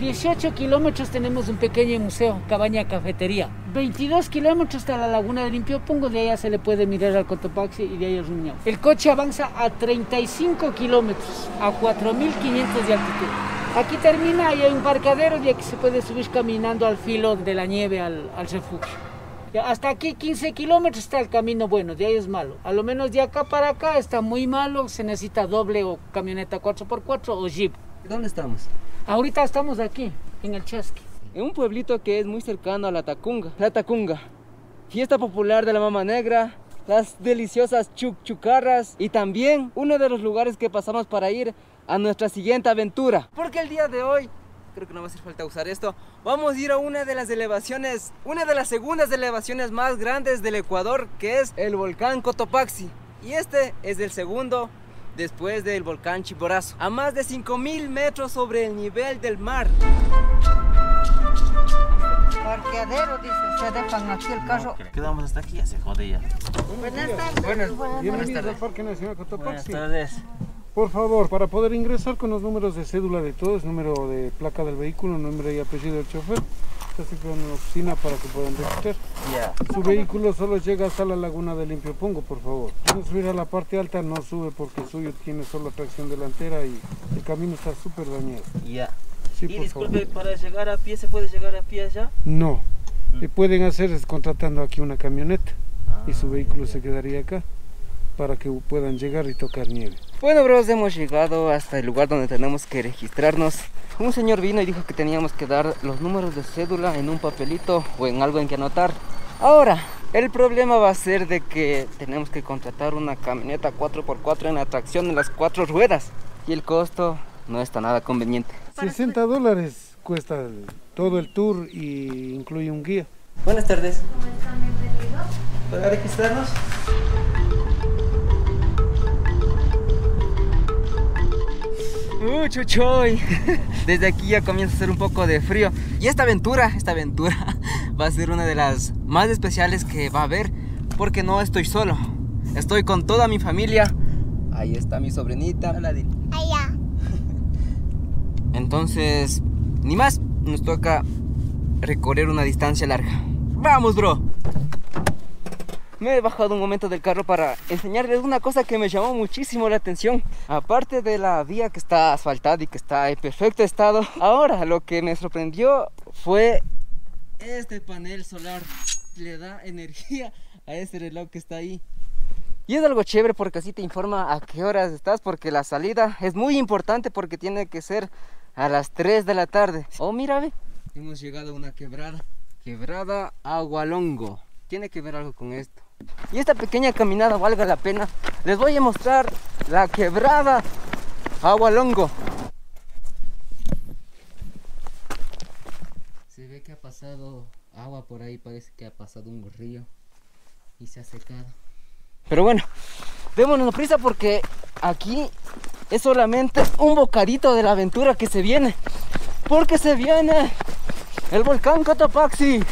18 kilómetros tenemos un pequeño museo, cabaña cafetería. 22 kilómetros está la laguna de Limpiopúngo, de allá se le puede mirar al Cotopaxi y de ahí al Rumiñahui. El coche avanza a 35 kilómetros, a 4.500 de altitud. Aquí termina y hay un parqueadero y aquí se puede subir caminando al filo de la nieve al refugio. Ya, hasta aquí 15 kilómetros está el camino bueno, de ahí es malo. A lo menos de acá para acá está muy malo, se necesita doble o camioneta 4x4 o jeep. ¿Dónde estamos? Ahorita estamos aquí, en el Chasqui. En un pueblito que es muy cercano a la Tacunga. La Tacunga, fiesta popular de la Mama Negra, las deliciosas chucarras y también uno de los lugares que pasamos para ir a nuestra siguiente aventura. Porque el día de hoy, creo que no va a hacer falta usar esto, vamos a ir a una de las elevaciones, una de las segundas elevaciones más grandes del Ecuador, que es el volcán Cotopaxi. Y este es el segundo después del volcán Chimborazo, a más de 5.000 metros sobre el nivel del mar. Parqueadero, dice, se dejan aquí el carro. Quedamos hasta aquí, ya se jode ya. Buenas tardes. Bienvenidos al Parque Nacional Cotopaxi. Buenas tardes. Por favor, para poder ingresar con los números de cédula de todos, número de placa del vehículo, nombre y apellido del chofer, está siempre en la oficina para que puedan registrar. Ya. Su vehículo solo llega hasta la laguna de Limpiopúngo, por favor. Quieren subir a la parte alta, no sube porque el suyo tiene solo tracción delantera y el camino está súper dañado. Ya. Sí, Y por disculpe, favor. para llegar a pie, ¿se puede llegar a pie allá? No, le pueden hacer es contratando aquí una camioneta y su vehículo se quedaría acá para que puedan llegar y tocar nieve. Bueno, bros, hemos llegado hasta el lugar donde tenemos que registrarnos. Un señor vino y dijo que teníamos que dar los números de cédula en un papelito o en algo en que anotar. Ahora, el problema va a ser de que tenemos que contratar una camioneta 4x4 en la tracción en las 4 ruedas y el costo no está nada conveniente. $60 cuesta todo el tour y incluye un guía. Buenas tardes. ¿Para registrarnos? Chuchoy. Desde aquí ya comienza a hacer un poco de frío. Y esta aventura va a ser una de las más especiales que va a haber, porque no estoy solo. Estoy con toda mi familia. Ahí está mi sobrinita. Allá. Entonces, ni más, nos toca recorrer una distancia larga. ¡Vamos, bro! Me he bajado un momento del carro para enseñarles una cosa que me llamó muchísimo la atención. Aparte de la vía que está asfaltada y que está en perfecto estado, ahora lo que me sorprendió fue este panel solar. Le da energía a ese reloj que está ahí. Y es algo chévere porque así te informa a qué horas estás, porque la salida es muy importante porque tiene que ser a las 3 de la tarde. Oh, mira, ve. Hemos llegado a una quebrada. Quebrada Agualongo. Tiene que ver algo con esto. Y esta pequeña caminada valga la pena. Les voy a mostrar la quebrada Agualongo. Se ve que ha pasado agua por ahí. Parece que ha pasado un río y se ha secado. Pero bueno, démonos prisa porque aquí es solamente un bocadito de la aventura que se viene. Porque se viene el volcán Cotopaxi.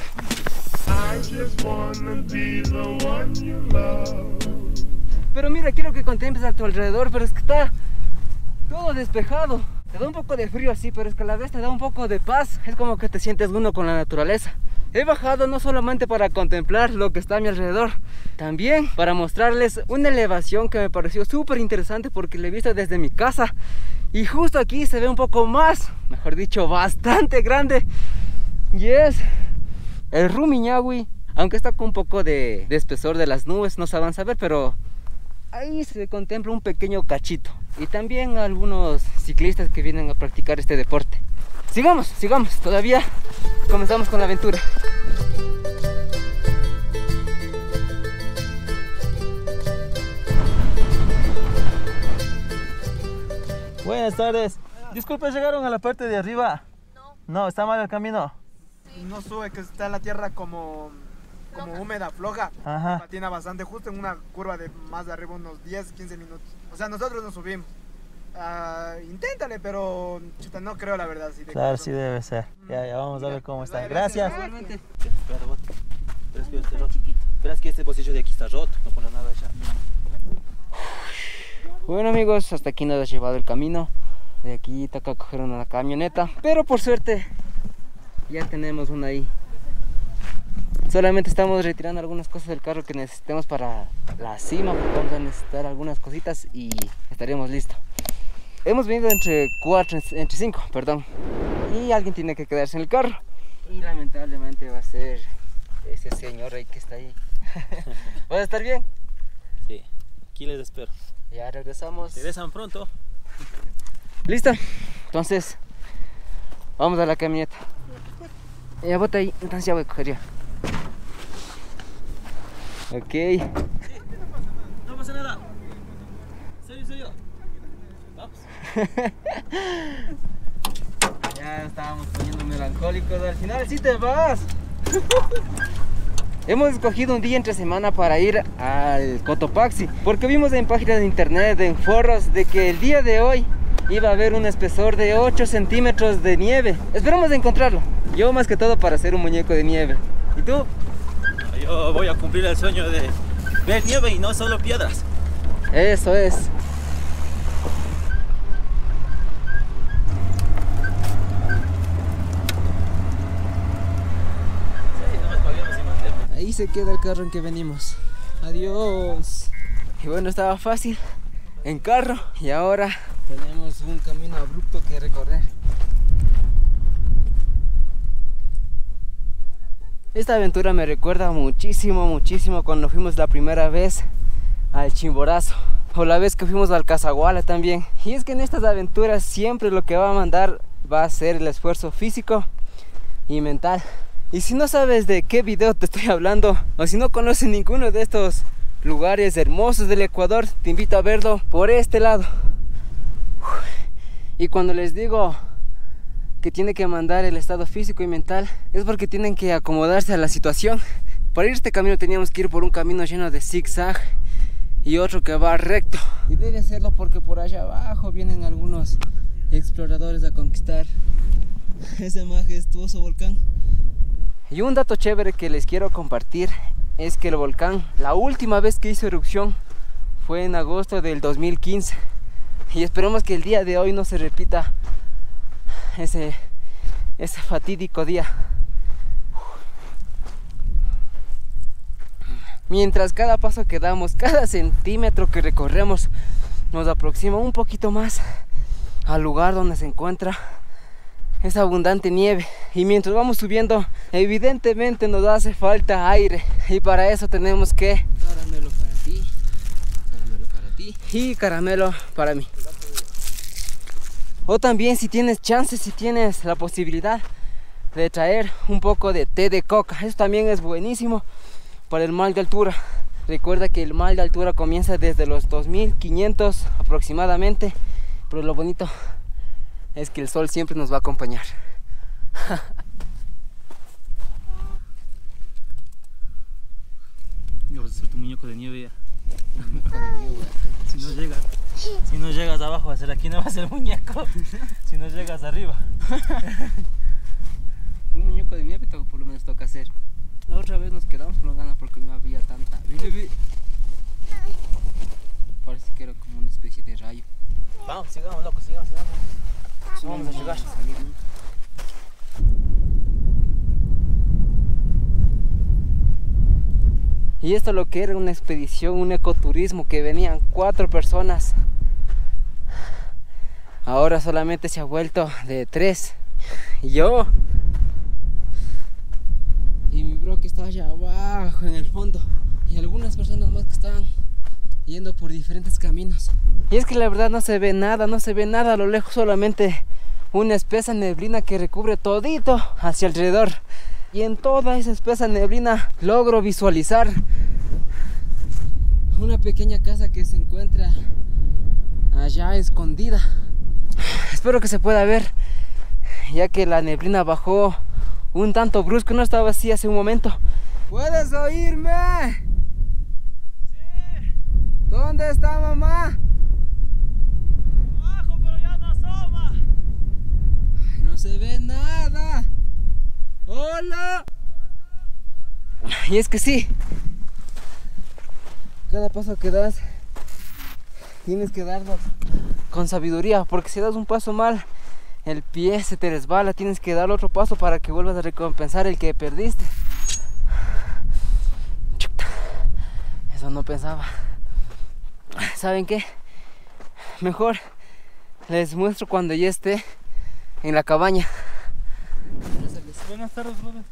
Pero mira, quiero que contemples a tu alrededor, pero es que está todo despejado. Te da un poco de frío así, pero es que a la vez te da un poco de paz. Es como que te sientes uno con la naturaleza. He bajado no solamente para contemplar lo que está a mi alrededor, también para mostrarles una elevación que me pareció súper interesante porque la he visto desde mi casa. Y justo aquí se ve un poco más, mejor dicho, bastante grande. Y es el Rumiñahui, aunque está con un poco de espesor de las nubes, no se avanza a ver, pero ahí se contempla un pequeño cachito. Y también algunos ciclistas que vienen a practicar este deporte. Sigamos, sigamos, todavía comenzamos con la aventura. Buenas tardes. Disculpe, ¿llegaron a la parte de arriba? No. No, está mal el camino. Sí. No sube, que está en la tierra como húmeda, floja. Ajá. Patina bastante, justo en una curva de más de arriba, unos 10-15 minutos. O sea, nosotros nos subimos. Inténtale, pero chuta, no creo la verdad. Si Claro, sí debe ser. Ya, vamos a ver cómo está. Gracias. Gracias. Verás que este bolsillo de aquí está roto, no pone nada allá. Bueno amigos, hasta aquí nos ha llevado el camino. De aquí toca coger una camioneta, pero por suerte ya tenemos una ahí. Solamente estamos retirando algunas cosas del carro que necesitemos para la cima, porque vamos a necesitar algunas cositas y estaremos listos. Hemos venido entre 5, perdón, y alguien tiene que quedarse en el carro. Y lamentablemente va a ser ese señor ahí que está ahí. ¿Vas a estar bien? Sí, aquí les espero. Ya regresamos. Regresan pronto. ¿Listo? Entonces, vamos a la camioneta. Ya bota ahí, entonces ya voy a coger ya. Ok. Sí, no pasa nada. Soy yo. Vamos. Ya estábamos poniendo melancólicos, al final sí te vas. Hemos escogido un día entre semana para ir al Cotopaxi, porque vimos en páginas de internet, en foros, de que el día de hoy iba a haber un espesor de 8 centímetros de nieve. Esperamos encontrarlo. Yo más que todo para hacer un muñeco de nieve. ¿Y tú? Yo voy a cumplir el sueño de ver nieve y no solo piedras. Eso es. Ahí se queda el carro en que venimos. Adiós. Y bueno, estaba fácil en carro y ahora tenemos un camino abrupto que recorrer. Esta aventura me recuerda muchísimo cuando fuimos la primera vez al Chimborazo, o la vez que fuimos al Casaguala también. Y es que en estas aventuras siempre lo que va a mandar va a ser el esfuerzo físico y mental. Y si no sabes de qué video te estoy hablando, o si no conoces ninguno de estos lugares hermosos del Ecuador, te invito a verlo por este lado. Y cuando les digo que tiene que mandar el estado físico y mental, es porque tienen que acomodarse a la situación. Para ir a este camino teníamos que ir por un camino lleno de zigzag y otro que va recto, y debe hacerlo porque por allá abajo vienen algunos exploradores a conquistar ese majestuoso volcán. Y un dato chévere que les quiero compartir es que el volcán, la última vez que hizo erupción fue en agosto del 2015, y esperemos que el día de hoy no se repita ese fatídico día. Mientras cada paso que damos, cada centímetro que recorremos, nos aproxima un poquito más al lugar donde se encuentra esa abundante nieve. Y mientras vamos subiendo, evidentemente nos hace falta aire, y para eso tenemos que caramelo para ti, caramelo para ti y caramelo para mí. O también, si tienes chance, si tienes la posibilidad de traer un poco de té de coca, eso también es buenísimo para el mal de altura. Recuerda que el mal de altura comienza desde los 2500 aproximadamente, pero lo bonito es que el sol siempre nos va a acompañar. Yo voy a hacer tu muñeco de nieve ya. Si no llegas abajo va a ser aquí, no va a ser muñeco. Si no llegas arriba. Un muñeco de nieve por lo menos toca hacer. La otra vez nos quedamos con ganas porque no había tanta. Parece que era como una especie de rayo. Vamos, sigamos, loco, sigamos. No vamos a llegar. Y esto lo que era una expedición, un ecoturismo, que venían 4 personas. Ahora solamente se ha vuelto de 3. Y yo. Y mi bro que está allá abajo en el fondo. Y algunas personas más que están yendo por diferentes caminos. Y es que la verdad no se ve nada a lo lejos, solamente una espesa neblina que recubre todito hacia alrededor. Y en toda esa espesa neblina logro visualizar una pequeña casa que se encuentra allá escondida. Espero que se pueda ver, ya que la neblina bajó un tanto brusco, no estaba así hace un momento. ¿Puedes oírme? Sí. ¿Dónde está mamá? Abajo, pero ya no asoma. Ay, no se ve nada. ¡Hola! Y es que sí, cada paso que das tienes que darlos con sabiduría, porque si das un paso mal, el pie se te resbala, tienes que dar otro paso para que vuelvas a recompensar el que perdiste. Eso no pensaba. ¿Saben qué? Mejor les muestro cuando ya esté en la cabaña. Buenas tardes, brother.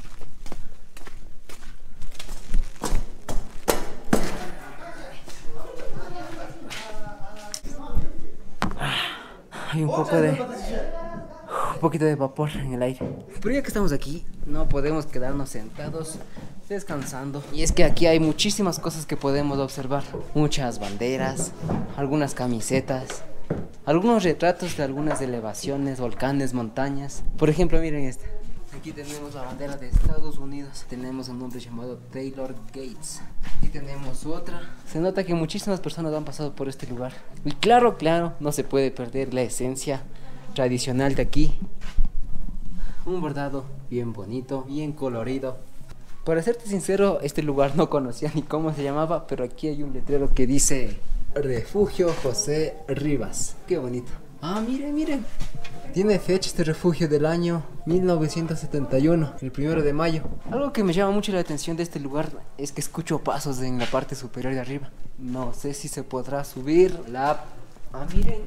Hay un poquito de vapor en el aire. Pero ya que estamos aquí, no podemos quedarnos sentados descansando. Y es que aquí hay muchísimas cosas que podemos observar. Muchas banderas, algunas camisetas, algunos retratos de algunas elevaciones, volcanes, montañas. Por ejemplo, miren esta. Aquí tenemos la bandera de Estados Unidos. Tenemos un nombre llamado Taylor Gates. Aquí tenemos otra. Se nota que muchísimas personas han pasado por este lugar. Y claro, no se puede perder la esencia tradicional de aquí. Un bordado bien bonito, bien colorido. Para serte sincero, este lugar no conocía ni cómo se llamaba, pero aquí hay un letrero que dice Refugio José Rivas. Qué bonito. Ah, miren. Tiene fecha este refugio del año 1971, el 1 de mayo. Algo que me llama mucho la atención de este lugar es que escucho pasos en la parte superior de arriba. No sé si se podrá subir la... Ah, miren.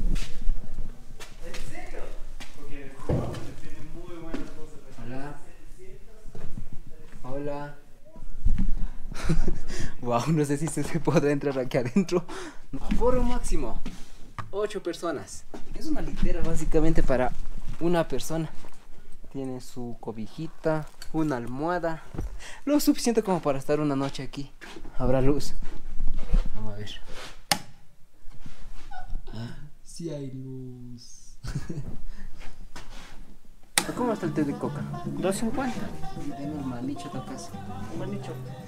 Hola. Wow, no sé si se podrá entrar aquí adentro. Aforo máximo 8 personas. Es una litera básicamente para una persona. Tiene su cobijita, una almohada, lo suficiente como para estar una noche aquí. Habrá luz. Vamos a ver. Sí hay luz. ¿Cómo está el té de coca? 2.50. Tengo el manicho tocas. Manicho.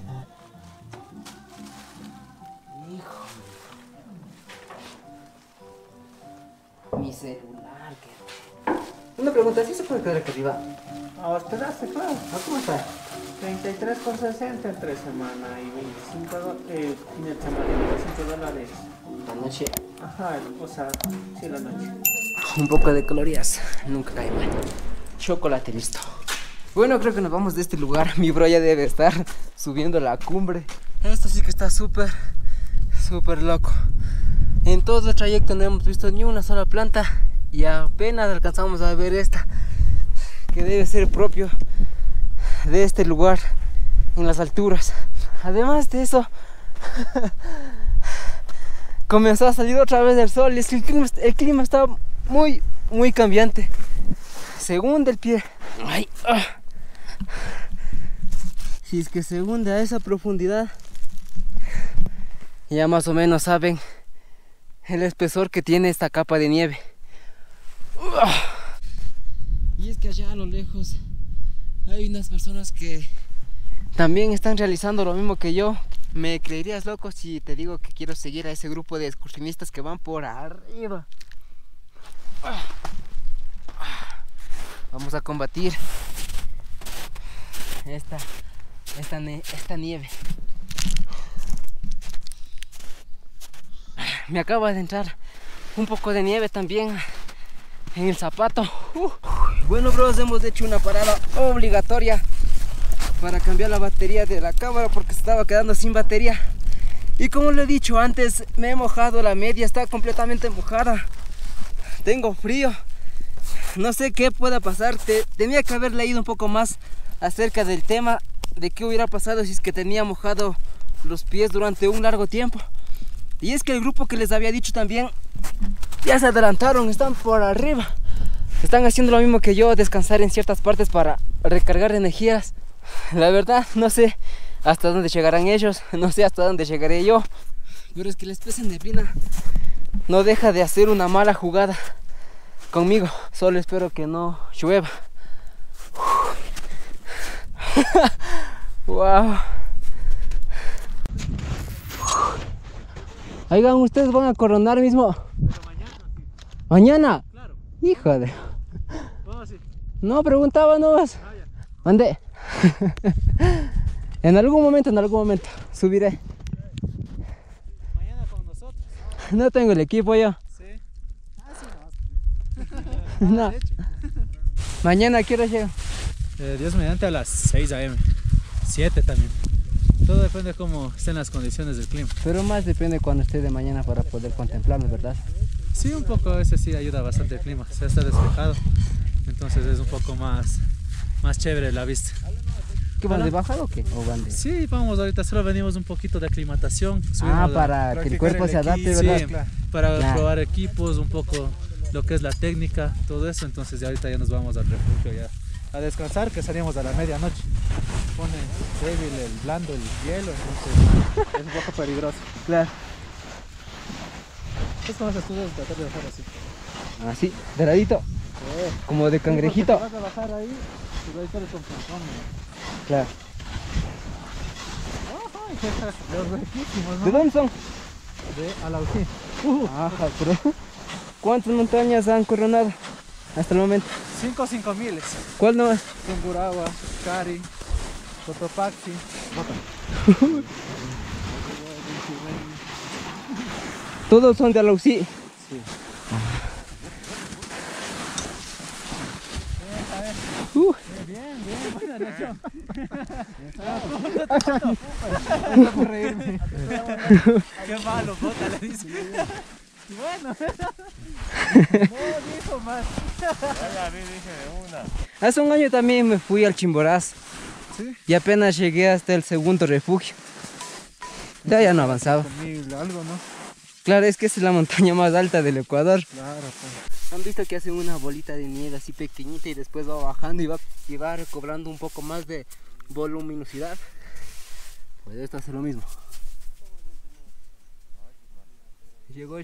Hijo. Mi celular. Una pregunta, ¿sí se puede quedar aquí arriba? A hospedarse, claro. ¿Cómo está? 33,60 entre semana y 25 fin de semana y $25. La noche. Ajá, o sea, sí, la noche. Un poco de calorías, nunca cae mal. Chocolate listo. Bueno, creo que nos vamos de este lugar. Mi bro ya debe estar subiendo la cumbre. Esto sí que está súper loco. En todo el trayecto no hemos visto ni una sola planta y apenas alcanzamos a ver esta, que debe ser propio de este lugar en las alturas. Además de eso, comenzó a salir otra vez el sol. Es que el clima está muy cambiante. Se hunde el pie. Ay, Si es que se hunde a esa profundidad, ya más o menos saben el espesor que tiene esta capa de nieve. Y es que allá a lo lejos hay unas personas que también están realizando lo mismo que yo. Me creerías loco si te digo que quiero seguir a ese grupo de excursionistas que van por arriba. Vamos a combatir esta nieve. Me acaba de entrar un poco de nieve también en el zapato. Bueno, bros, hemos hecho una parada obligatoria para cambiar la batería de la cámara porque se estaba quedando sin batería. Y como lo he dicho antes, me he mojado, la media está completamente mojada. Tengo frío. No sé qué pueda pasar. Tenía que haber leído un poco más acerca del tema de qué hubiera pasado si es que tenía mojado los pies durante un largo tiempo. Y es que el grupo que les había dicho también ya se adelantaron, están por arriba. Están haciendo lo mismo que yo, descansar en ciertas partes para recargar energías. La verdad, no sé hasta dónde llegarán ellos, no sé hasta dónde llegaré yo. Pero es que la especie de neblina no deja de hacer una mala jugada conmigo. Solo espero que no llueva. Wow. Oigan, ustedes van a coronar mismo. Mañana. Claro. Hijo de. Vamos así. No, preguntaba nomás. ¿Dónde? En algún momento subiré. Mañana con nosotros. No tengo el equipo yo. Sí. No. Mañana, ¿a qué hora llega? Dios mediante a las 6 a.m. 7 también. Todo depende de cómo estén las condiciones del clima. Pero más depende cuando esté de mañana para poder contemplarlo, ¿verdad? Sí, un poco a veces sí ayuda bastante el clima. Se está despejado, entonces es un poco más chévere la vista. ¿Qué van de bajada o qué? ¿O van de... Sí, vamos, ahorita solo venimos un poquito de aclimatación. Para que el cuerpo se adapte, ¿verdad? Sí, para probar equipos, un poco lo que es la técnica, todo eso. Entonces ya ahorita ya nos vamos al refugio ya a descansar, que salimos a la medianoche. Pone débil el blando, el hielo, entonces es un poco peligroso. Claro. Es como esas cosas, tratar de bajar así. Así, de ladito. Como de cangrejito. Vas a bajar ahí y ahí sales con pulsón. Claro. Los riquísimos, ¿no? ¿De dónde son? De Alauquín. Ajá, pero ¿cuántas montañas han coronado hasta el momento? 5.000. ¿Cuál no es? Tungurahua, Cari, Cotopaxi. Todos son de Alauxí. Sí. Bien, buena reacción. No por reírme. Qué malo, bota, le dice. Bueno. No dijo más. Ya vi, dije de una. Hace un año también me fui al Chimborazo. ¿Sí? Y apenas llegué hasta el segundo refugio. Ya no avanzaba. Algo, ¿no? Claro, es que es la montaña más alta del Ecuador. Claro, pues. ¿Han visto que hace una bolita de nieve así pequeñita y después va bajando y va recobrando un poco más de voluminosidad? Pues esto hace lo mismo. Llegó.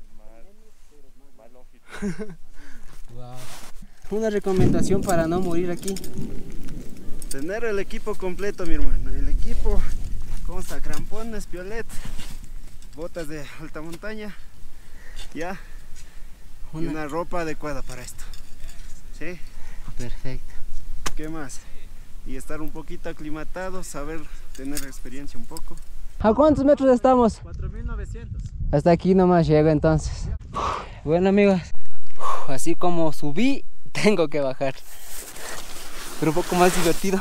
Wow. Una recomendación para no morir aquí. Tener el equipo completo, mi hermano. El equipo consta crampones, piolet, botas de alta montaña, ya, y una ropa adecuada para esto. ¿Sí? Perfecto. ¿Qué más? Y estar un poquito aclimatado, saber tener experiencia un poco. ¿A cuántos metros estamos? 4.900. Hasta aquí nomás llego entonces. Bueno, amigos, así como subí, tengo que bajar. Pero un poco más divertido.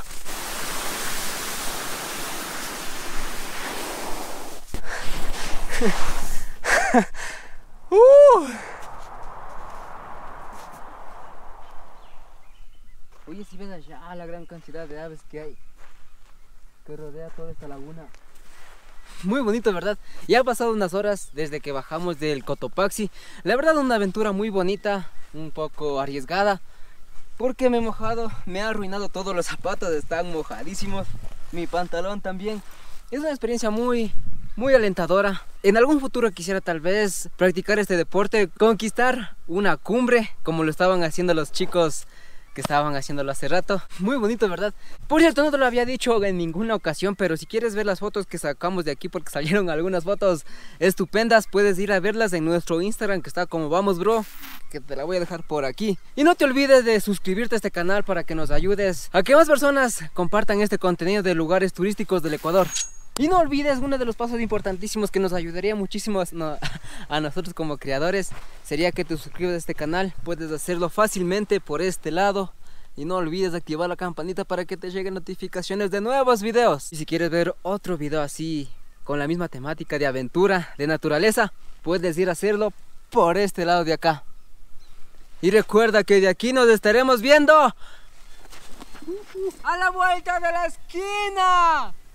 Oye, si ves allá la gran cantidad de aves que hay, que rodea toda esta laguna. Muy bonito, ¿verdad? Ya han pasado unas horas desde que bajamos del Cotopaxi. La verdad, una aventura muy bonita, un poco arriesgada, porque me he mojado, me ha arruinado todos los zapatos, están mojadísimos, mi pantalón también. Es una experiencia muy alentadora. En algún futuro quisiera tal vez practicar este deporte, conquistar una cumbre, como lo estaban haciendo los chicos que estaban haciéndolo hace rato. Muy bonito, ¿verdad? Por cierto, no te lo había dicho en ninguna ocasión, pero si quieres ver las fotos que sacamos de aquí, porque salieron algunas fotos estupendas, puedes ir a verlas en nuestro Instagram, que está como Vamos Bro, que te la voy a dejar por aquí. Y no te olvides de suscribirte a este canal para que nos ayudes a que más personas compartan este contenido de lugares turísticos del Ecuador. Y no olvides, uno de los pasos importantísimos que nos ayudaría muchísimo a nosotros como creadores sería que te suscribas a este canal. Puedes hacerlo fácilmente por este lado. Y no olvides activar la campanita para que te lleguen notificaciones de nuevos videos. Y si quieres ver otro video así, con la misma temática de aventura, de naturaleza, puedes ir a hacerlo por este lado de acá. Y recuerda que de aquí nos estaremos viendo a la vuelta de la esquina.